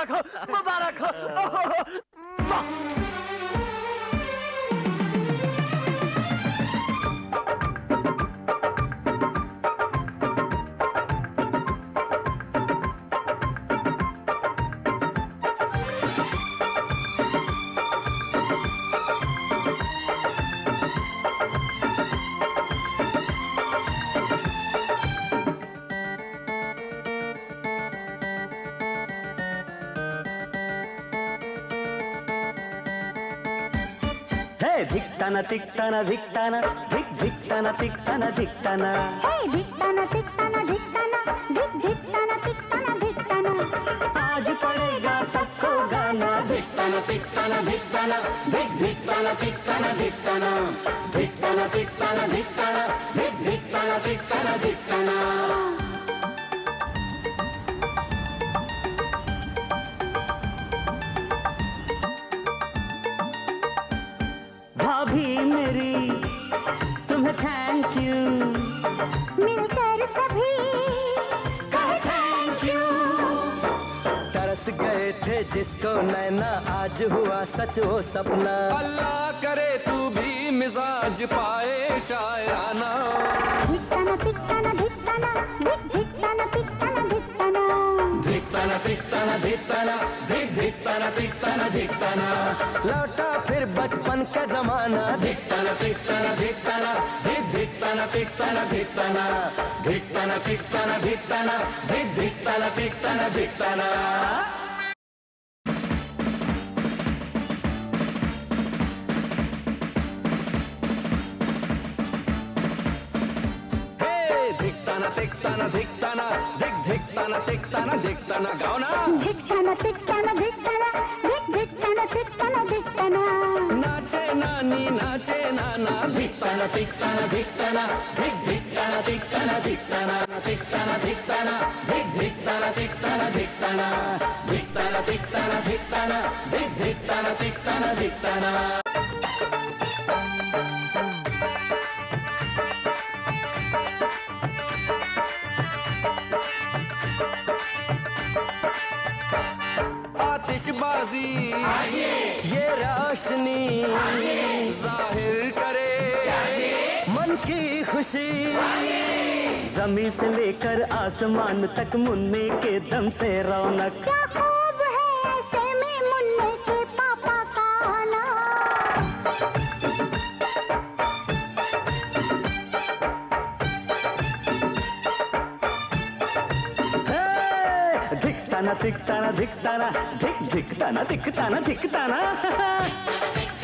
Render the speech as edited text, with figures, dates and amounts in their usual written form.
मुबारक हो, मुबारक हो। धिक्ताना तिक्ताना धिक्ताना धिक धिक्ताना तिक्ताना धिक्ताना। हे धिक्ताना तिक्ताना धिक्ताना धिक धिक्ताना तिक्ताना धिक्ताना। आज पड़ेगा सबको गाना। धिक्ताना तिक्ताना धिक्ताना धिक धिक्ताना तिक्ताना धिक्ताना। धिक्ताना तिक्ताना धिक्ताना धिक धिक्ताना तिक्ताना धिक्ताना। भाभी मेरी तुम्हें थैंक यू, मिलकर सभी कहे थैंक यू। तरस गए थे जिसको नैना आज हुआ सच वो सपना। अल्लाह करे तू भी मिजाज पाए शायराना। धिक्ताना तिक्ताना धिक्ताना धिक धिक्ताना तिक्ताना धिक्ताना। धिक्ताना तिक्ताना धिक्ताना धिक धिक्ताना तिक्ताना धिक्ताना। लौटा फिर बचपन का जमाना। धिक्ताना तिक्ताना धिक्ताना धिक धिक्ताना तिक्ताना धिक्ताना। धिक्ताना तिक्ताना धिक्ताना धिक धिक्ताना तिक्ताना धिक्ताना। धिक्ताना तिक्ताना धिक्ताना धिक धिक्ताना तिक्ताना धिक्ताना। गाओ ना। धिक्ताना तिक्ताना धिक्ताना धिक धिक्ताना तिक्ताना धिक्ताना। नाचे नानी नाचे नाना। धिक्ताना तिक्ताना धिक्ताना धिक धिक्ताना तिक्ताना धिक्ताना। तिक्ताना धिक्ताना धिक धिक्ताना तिक्ताना धिक्ताना। धिक्ताना तिक्ताना धिक्ताना धिक धिक्ताना तिक्ताना धिक्ताना। आतिशबाजी ये रोशनी जाहिर करे मन की खुशी। जमीन से लेकर आसमान तक मुन्ने के दम से रौनक। क्या खूब है ऐसे में मुन्ने के पापा का आना। धिक्ताना तिक्ताना धिक्ताना धिक धिक्ताना तिक्ताना धिक्ताना।